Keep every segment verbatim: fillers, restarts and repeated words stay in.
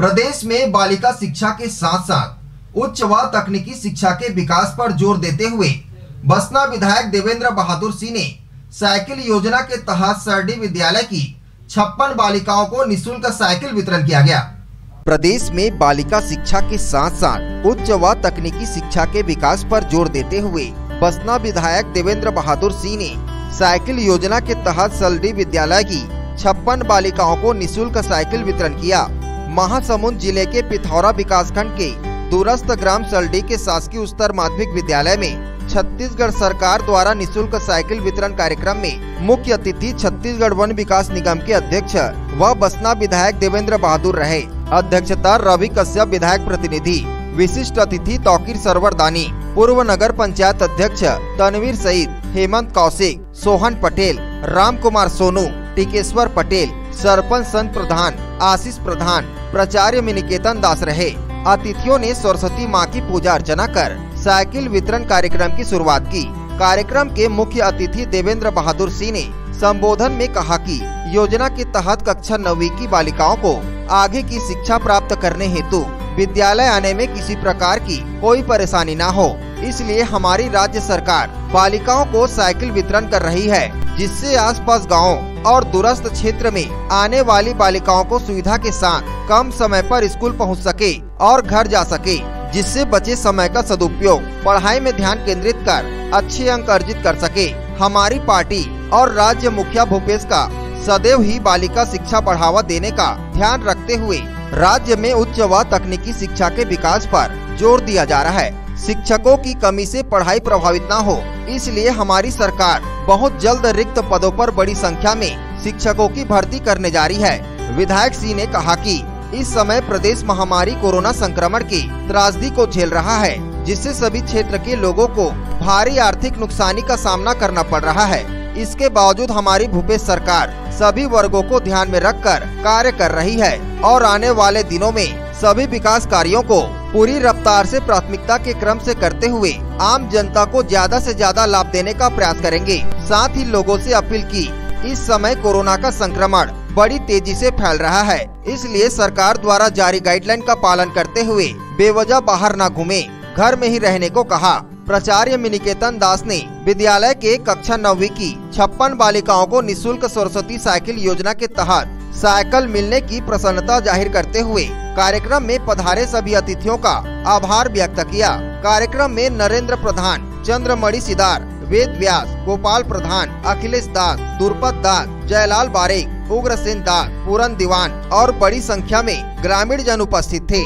प्रदेश में बालिका शिक्षा के साथ साथ उच्च व तकनीकी शिक्षा के विकास पर जोर देते हुए बसना विधायक देवेंद्र बहादुर सिंह ने साइकिल योजना के तहत सरडी विद्यालय की छप्पन बालिकाओं को निःशुल्क साइकिल वितरण किया गया। प्रदेश में बालिका शिक्षा के साथ साथ उच्च व तकनीकी शिक्षा के विकास पर जोर देते हुए बसना विधायक देवेंद्र बहादुर सिंह ने साइकिल योजना के तहत सरडी विद्यालय की छप्पन बालिकाओं को निःशुल्क साइकिल वितरण किया। महासमुंद जिले के पिथौरा विकासखंड के दूरस्थ ग्राम सरडी के शासकीय उच्चतर माध्यमिक विद्यालय में छत्तीसगढ़ सरकार द्वारा निःशुल्क साइकिल वितरण कार्यक्रम में मुख्य अतिथि छत्तीसगढ़ वन विकास निगम के अध्यक्ष व बसना विधायक देवेंद्र बहादुर रहे। अध्यक्षता रवि कश्यप विधायक प्रतिनिधि, विशिष्ट अतिथि तौकीर सरवर दानी, पूर्व नगर पंचायत अध्यक्ष तनवीर सईद, हेमंत कौशिक, सोहन पटेल, राम कुमार सोनू, टिकेश्वर पटेल, सरपंच संत प्रधान, आशीष प्रधान, प्राचार्य निकेतन दास रहे। अतिथियों ने सरस्वती माँ की पूजा अर्चना कर साइकिल वितरण कार्यक्रम की शुरुआत की। कार्यक्रम के मुख्य अतिथि देवेंद्र बहादुर सिंह ने संबोधन में कहा कि योजना के तहत कक्षा नौवीं की बालिकाओं को आगे की शिक्षा प्राप्त करने हेतु विद्यालय आने में किसी प्रकार की कोई परेशानी न हो, इसलिए हमारी राज्य सरकार बालिकाओं को साइकिल वितरण कर रही है, जिससे आसपास गांवों और दूरस्थ क्षेत्र में आने वाली बालिकाओं को सुविधा के साथ कम समय पर स्कूल पहुंच सके और घर जा सके, जिससे बचे समय का सदुपयोग पढ़ाई में ध्यान केंद्रित कर अच्छे अंक अर्जित कर सके। हमारी पार्टी और राज्य मुखिया भूपेश का सदैव ही बालिका शिक्षा बढ़ावा देने का ध्यान रखते हुए राज्य में उच्च व तकनीकी शिक्षा के विकास पर जोर दिया जा रहा है। शिक्षकों की कमी से पढ़ाई प्रभावित न हो, इसलिए हमारी सरकार बहुत जल्द रिक्त पदों पर बड़ी संख्या में शिक्षकों की भर्ती करने जा रही है। विधायक सिंह ने कहा कि इस समय प्रदेश महामारी कोरोना संक्रमण की त्रासदी को झेल रहा है, जिससे सभी क्षेत्र के लोगों को भारी आर्थिक नुकसानी का सामना करना पड़ रहा है। इसके बावजूद हमारी भूपेश सरकार सभी वर्गों को ध्यान में रखकर कार्य कर रही है और आने वाले दिनों में सभी विकास कार्यों को पूरी रफ्तार से प्राथमिकता के क्रम से करते हुए आम जनता को ज्यादा से ज्यादा लाभ देने का प्रयास करेंगे। साथ ही लोगों से अपील की, इस समय कोरोना का संक्रमण बड़ी तेजी से फैल रहा है, इसलिए सरकार द्वारा जारी गाइडलाइन का पालन करते हुए बेवजह बाहर न घूमे, घर में ही रहने को कहा। प्राचार्य निकेतन दास ने विद्यालय के कक्षा नौवीं की छप्पन बालिकाओं को निःशुल्क सरस्वती साइकिल योजना के तहत साइकिल मिलने की प्रसन्नता जाहिर करते हुए कार्यक्रम में पधारे सभी अतिथियों का आभार व्यक्त किया। कार्यक्रम में नरेंद्र प्रधान, चंद्रमणि सिदार, वेद व्यास, गोपाल प्रधान, अखिलेश दास, दुर्पत दास, जयलाल बारेक, उग्रसेन दास, पूरन दीवान और बड़ी संख्या में ग्रामीण जन उपस्थित थे।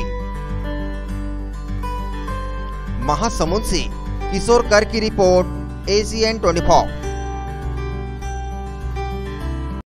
महासमुंद से किशोर कर की रिपोर्ट, एसीएन चौबीस।